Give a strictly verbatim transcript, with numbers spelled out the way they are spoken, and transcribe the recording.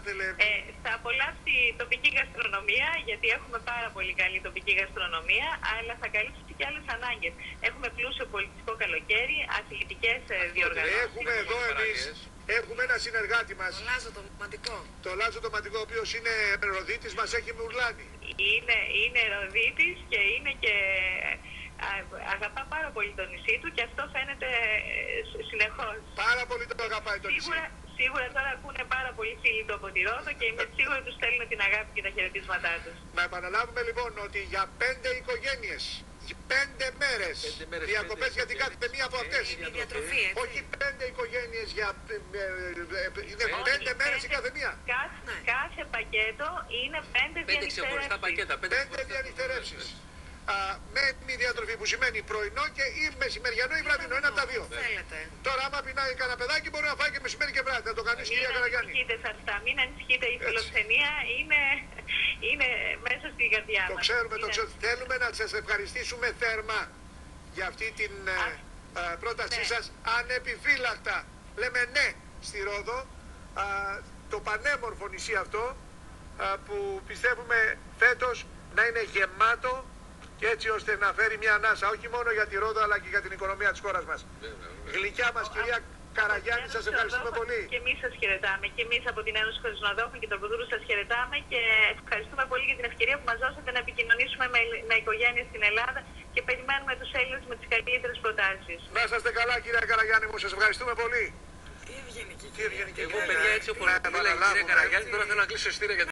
ήθελε. Ε, θα απολαύσει τοπική γαστρονομία, γιατί έχουμε πάρα πολύ καλή τοπική γαστρονομία, αλλά θα καλύψει και άλλες ανάγκες. Έχουμε πλούσιο πολιτιστικό καλοκαίρι, αθλητικές διοργανώσεις. Έχουμε εδώ εμείς, έχουμε ένα συνεργάτη μας. Το Λάζο το Ματικό. Το Λάζο το Ματικό, ο οποίος είναι ροδίτης, μας έχει μουρλάνει. Είναι, είναι ροδίτης και είναι και αγαπά πάρα πολύ το νησί του και αυτό φαίνεται συνεχώς. Πάρα πολύ το αγαπάει το νησί. Σίγουρα, σίγουρα τώρα ακούνε πάρα πολύ φίλοι του από τη Ρόδο και είμαι σίγουρη ότι τους στέλνουν την αγάπη και τα χαιρετίσματά τους. Να επαναλάβουμε λοιπόν ότι για πέντε οικογένειες, πέντε μέρες, μέρες διακοπές για την κάθε μία από αυτές. Είναι η διατροφή, έτσι. Όχι πέντε οικογένειες για είναι πέντε μέρες η κάθε μία. Κάθε, ναι. κάθε πακέτο είναι πέντε, πέντε ξεχωριστά πακέτα. Πέντε, πέντε διανυκτερεύσεις. Με μη διατροφή που σημαίνει πρωινό και ή μεσημεριανό ή βραδινό. Ένα από τα δύο. Θέλετε. Τώρα, άμα πεινάει κανένα παιδάκι, μπορεί να φάει και μεσημέρι και βράδυ. Θα το κάνει η κυρία Καραγιάννη. Μην ανησυχείτε σε αυτά. Μην ανησυχείτε. Η φιλοξενία είναι, είναι μέσα στη καρδιά μας. Το ξέρουμε, είναι... το ξέρουμε. Θέλουμε να σας ευχαριστήσουμε θερμά για αυτή την α, α, πρότασή ναι. σας. Ανεπιφύλακτα. Λέμε ναι στη Ρόδο. Α, το πανέμορφο νησί αυτό α, που πιστεύουμε φέτος να είναι γεμάτο και έτσι ώστε να φέρει μια ανάσα όχι μόνο για τη Ρόδο αλλά και για την οικονομία της χώρας μας. Γλυκιά μας κυρία Καραγιάννη, σας ευχαριστούμε πολύ. Και εμείς σας χαιρετάμε και εμείς από την Ένωση Χωρισνοδόχων και Τροποδούρου σας χαιρετάμε και ευχαριστούμε πολύ για την ευκαιρία που μας δώσατε να επικοινωνήσουμε με, με οικογένειες στην Ελλάδα και περιμένουμε τους Έλληνες με τις καλύτερες προτάσεις. Να είστε καλά κυρία Καραγιάννη μου, σας ευχαριστούμε πολύ. Τι ευγενική κυρία. Εγώ παιδιά έτσι όπως μιλάει η κυρία Καραγιάννη τώρα θέλω να κλείσω εισιτήρια.